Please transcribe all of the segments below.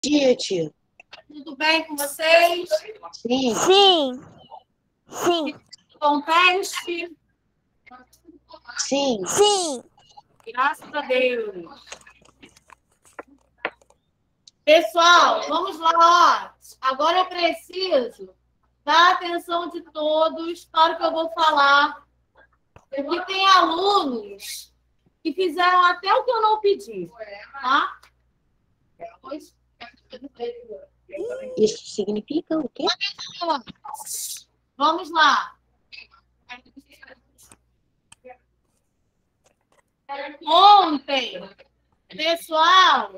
dia, tia. Tudo bem com vocês? Sim. Sim. Sim. Bom teste? Sim. Sim. Graças a Deus. Pessoal, vamos lá, ó. Agora eu preciso da atenção de todos para o que eu vou falar. Porque tem alunos que fizeram até o que eu não pedi, tá? Isso significa o quê? Vamos lá. Ontem, pessoal,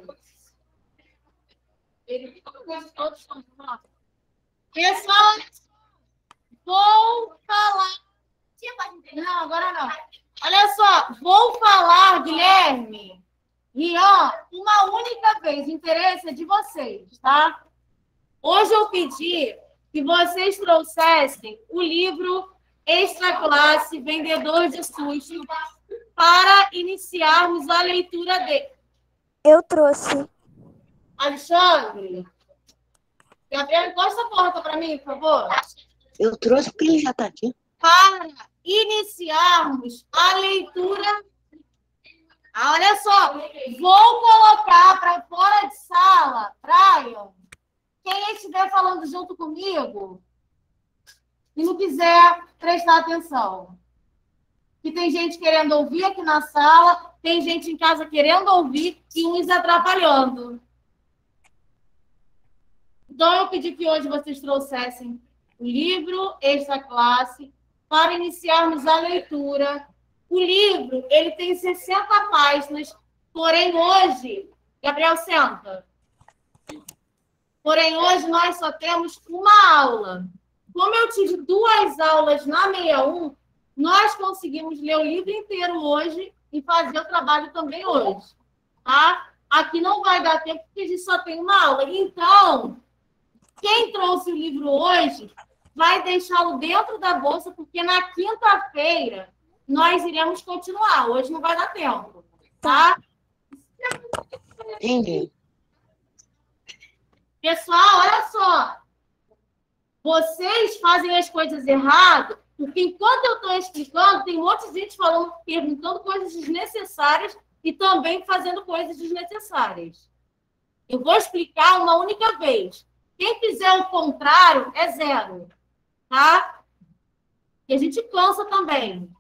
vou falar. Não, agora não. Olha só, vou falar, Guilherme, Rian, uma única vez. O interesse é de vocês, tá? Hoje eu pedi que vocês trouxessem o livro Extra Classe Vendedor de Susto para iniciarmos a leitura dele. Eu trouxe. Alexandre, Gabriel, encosta a porta para mim, por favor. Eu trouxe porque ele já está aqui. Para iniciarmos a leitura. Olha só, vou colocar para fora de sala, Brian, quem estiver falando junto comigo e não quiser prestar atenção. Que tem gente querendo ouvir aqui na sala, tem gente em casa querendo ouvir e uns atrapalhando. Então, eu pedi que hoje vocês trouxessem o livro Extra Classe para iniciarmos a leitura. O livro, ele tem 60 páginas, porém hoje... Gabriel, senta. Porém, hoje nós só temos uma aula. Como eu tive 2 aulas na 61, nós conseguimos ler o livro inteiro hoje e fazer o trabalho também hoje. Tá? Aqui não vai dar tempo porque a gente só tem uma aula. Então, quem trouxe o livro hoje vai deixá-lo dentro da bolsa, porque na quinta-feira nós iremos continuar. Hoje não vai dar tempo. Tá? Entendi. Pessoal, olha só. Vocês fazem as coisas erradas, porque enquanto eu estou explicando, tem um monte de gente falando, perguntando coisas desnecessárias e também fazendo coisas desnecessárias. Eu vou explicar uma única vez. Quem fizer o contrário é 0. Tá? E a gente cansa também.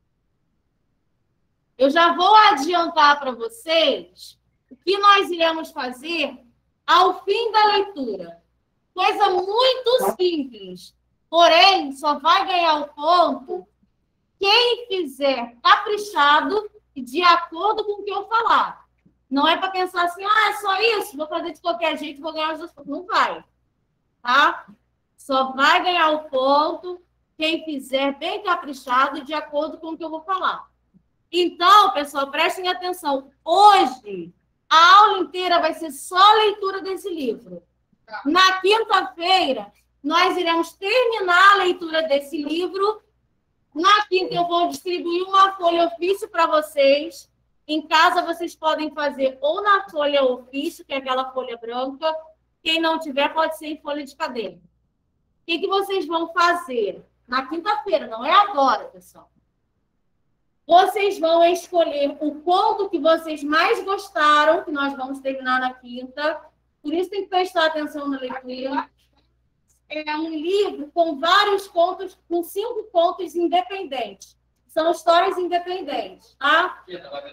Eu já vou adiantar para vocês o que nós iremos fazer ao fim da leitura. Coisa muito simples. Porém, só vai ganhar o ponto quem fizer caprichado e de acordo com o que eu falar. Não é para pensar assim, é só isso, vou fazer de qualquer jeito, vou ganhar os 2 pontos. Não vai. Tá? Só vai ganhar o ponto quem fizer bem caprichado e de acordo com o que eu vou falar. Então, pessoal, prestem atenção. Hoje, a aula inteira vai ser só a leitura desse livro. Na quinta-feira, nós iremos terminar a leitura desse livro. Na quinta, eu vou distribuir uma folha ofício para vocês. Em casa, vocês podem fazer ou na folha ofício, que é aquela folha branca. Quem não tiver, pode ser em folha de caderno. O que vocês vão fazer? Na quinta-feira, não é agora, pessoal. Vocês vão escolher o conto que vocês mais gostaram, que nós vamos terminar na quinta. Por isso tem que prestar atenção na leitura. É um livro com vários contos, com 5 contos independentes. São histórias independentes, tá?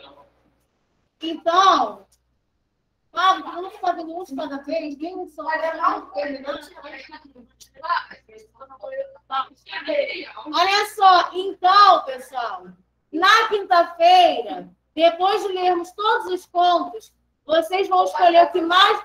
Então, vamos fazer um de cada vez, bem só. Olha só, então, pessoal, na quinta-feira, depois de lermos todos os contos, vocês vão escolher o que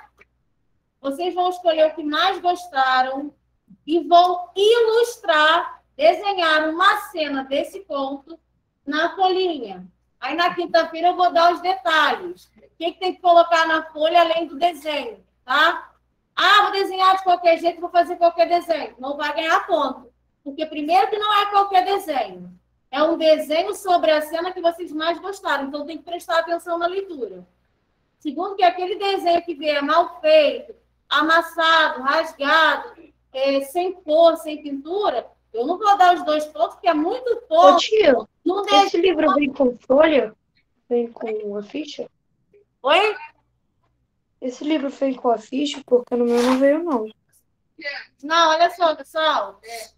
mais gostaram e vão ilustrar, desenhar uma cena desse conto na folhinha. Aí, na quinta-feira, eu vou dar os detalhes. O que tem que colocar na folha além do desenho, tá? Vou desenhar de qualquer jeito, vou fazer qualquer desenho. Não vai ganhar ponto. Porque, primeiro, que não é qualquer desenho. É um desenho sobre a cena que vocês mais gostaram. Então, tem que prestar atenção na leitura. Segundo, que aquele desenho que vier mal feito, amassado, rasgado, sem cor, sem pintura, eu não vou dar os 2 pontos, porque é muito Ô, pouco. tio, Não deixa. esse livro vem com folha? Vem com a ficha? Oi? Esse livro vem com a ficha, porque no meu não veio, não. Não, olha só, pessoal.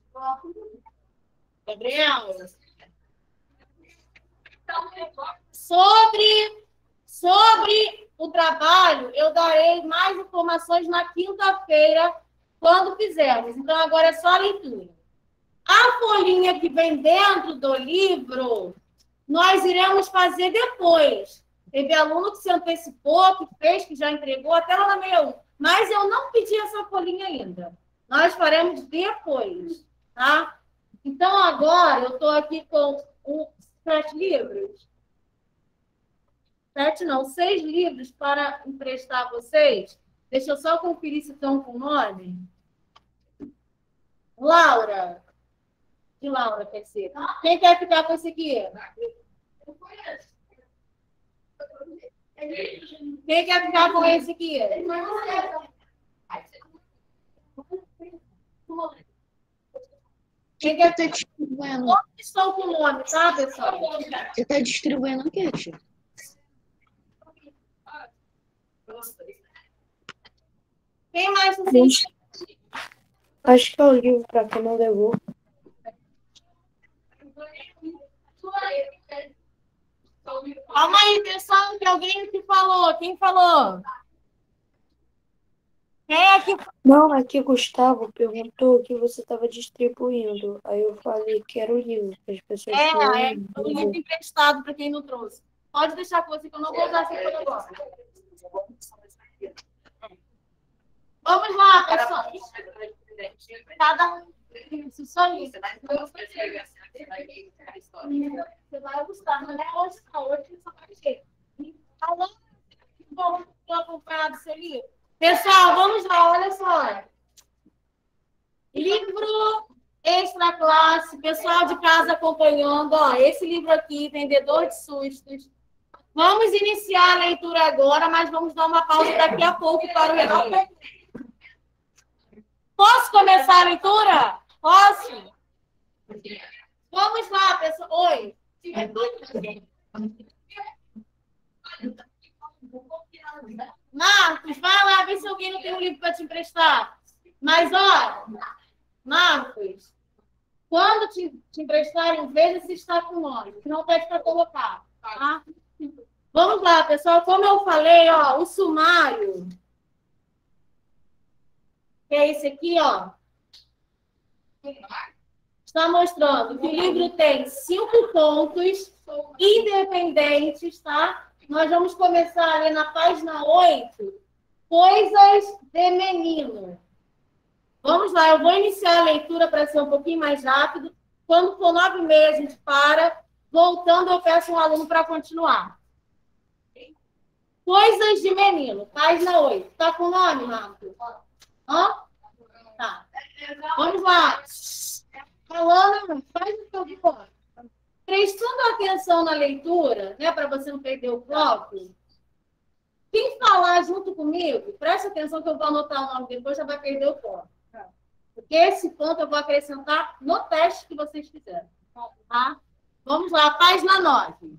Gabriel. Sobre o trabalho, eu darei mais informações na quinta-feira, quando fizermos. Então, agora é só a leitura. A folhinha que vem dentro do livro, nós iremos fazer depois. Teve aluno que se antecipou, que fez, que já entregou, até lá na 61. Mas eu não pedi essa folhinha ainda. Nós faremos depois, tá? Então, agora, eu estou aqui com os 7 livros. 7 não, 6 livros para emprestar a vocês. Deixa eu só conferir se estão com nome. Laura. De Laura, quer ser. Quem quer ficar com esse aqui? Quem quer ficar com esse aqui? Quem quer Tá distribuindo? Todos estão com nome, tá, pessoal? Você tá distribuindo o quê, tio? Quem mais se sente? Acho que é o livro para quem não levou. Calma aí, pessoal, que alguém que falou. Quem falou? Quem é que Não, aqui Gustavo perguntou que você estava distribuindo. Aí eu falei que era o livro, que as pessoas é não o livro emprestado para quem não trouxe? Pode deixar com você, que eu não vou usar esse aqui agora. Vamos lá, pessoal. Cada um. Isso só isso. Você vai gostar, mas não é hoje, não. Hoje só vai ter. Falando que vão acompanhar do seu livro. Pessoal, vamos lá, olha só. Livro extra classe, pessoal de casa acompanhando. Ó, esse livro aqui, Vendedor de Sustos. Vamos iniciar a leitura agora, mas vamos dar uma pausa daqui a pouco para o Renato. Posso começar a leitura? Posso? Vamos lá, pessoal. Oi. Marcos, vai lá ver se alguém não tem um livro para te emprestar. Mas, ó, Marcos, quando te emprestarem, veja se está com nome. Se não, pede para colocar. Tá? Vamos lá, pessoal. Como eu falei, ó, o sumário, que é esse aqui, ó, está mostrando que o livro tem 5 pontos independentes, tá? Nós vamos começar ali na página 8, Coisas de Menino. Vamos lá, eu vou iniciar a leitura para ser um pouquinho mais rápido. Quando for 9h30, a gente para. Voltando, eu peço um aluno para continuar. Coisas de Menino, página 8. Tá com o nome, Marcos? Hã? Tá. Vamos lá. Falando, faz o que eu for. Prestando atenção na leitura, né, para você não perder o foco. Quem falar junto comigo, presta atenção que eu vou anotar o nome depois, já vai perder o foco. Porque esse ponto eu vou acrescentar no teste que vocês fizeram. Tá? Vamos lá, página 9.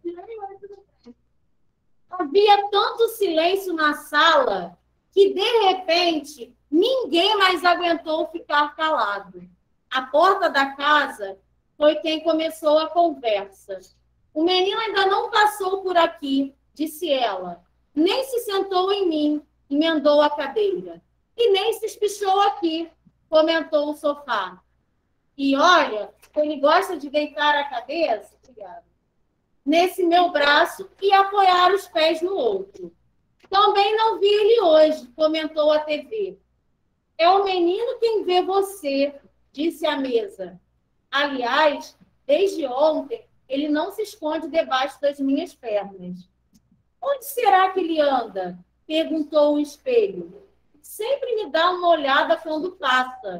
Havia tanto silêncio na sala que, de repente, ninguém mais aguentou ficar calado. A porta da casa foi quem começou a conversa. O menino ainda não passou por aqui, disse ela. Nem se sentou em mim, emendou a cadeira. E nem se espichou aqui, comentou o sofá. E olha, ele gosta de deitar a cabeça, nesse meu braço e apoiar os pés no outro. Também não vi ele hoje, comentou a TV. É o menino quem vê você, disse a mesa. Aliás, desde ontem, ele não se esconde debaixo das minhas pernas. Onde será que ele anda? Perguntou o espelho. Sempre me dá uma olhada quando passa.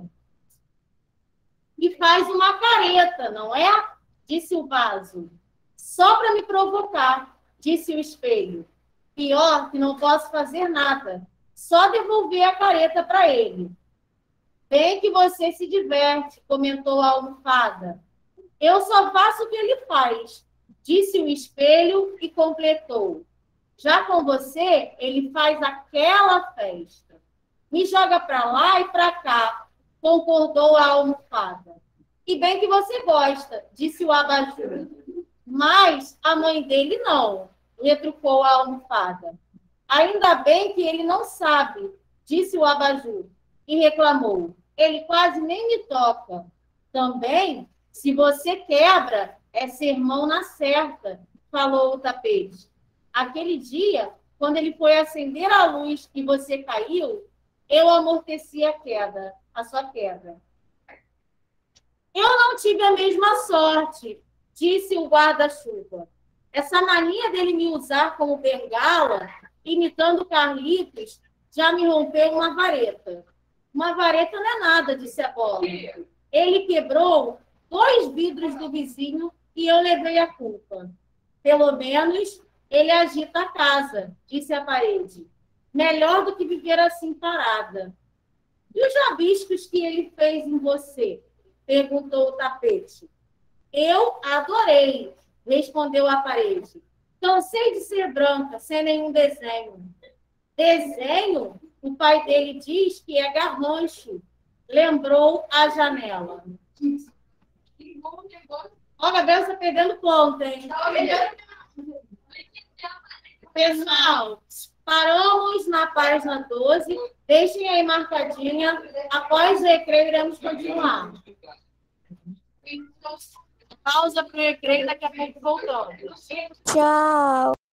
E faz uma careta, não é? Disse o vaso. Só para me provocar, disse o espelho. Pior que não posso fazer nada. só devolver a careta para ele. Bem que você se diverte, comentou a almofada. Eu só faço o que ele faz, disse o espelho e completou. Já com você, ele faz aquela festa. Me joga para lá e para cá, concordou a almofada. E bem que você gosta, disse o abajur. Mas a mãe dele não, retrucou a almofada. Ainda bem que ele não sabe, disse o abajur, e reclamou. Ele quase nem me toca. Também, se você quebra, é sermão na certa, falou o tapete. Aquele dia, quando ele foi acender a luz e você caiu, eu amorteci a sua queda. Eu não tive a mesma sorte, disse o guarda-chuva. Essa mania dele me usar como bengala, imitando Carlitos, já me rompeu uma vareta. Uma vareta não é nada, disse a bola. Ele quebrou 2 vidros do vizinho e eu levei a culpa. Pelo menos ele agita a casa, disse a parede. Melhor do que viver assim parada. E os rabiscos que ele fez em você? Perguntou o tapete. Eu adorei, respondeu a parede. Cansei de ser branca, sem nenhum desenho. Desenho? O pai dele diz que é garrancho. Lembrou a janela. Ó, Gabriel, você está perdendo ponto, hein? Pessoal, paramos na página 12. Deixem aí marcadinha. Após o recreio, iremos continuar. Pausa para o recreio, daqui a pouco voltamos. Tchau.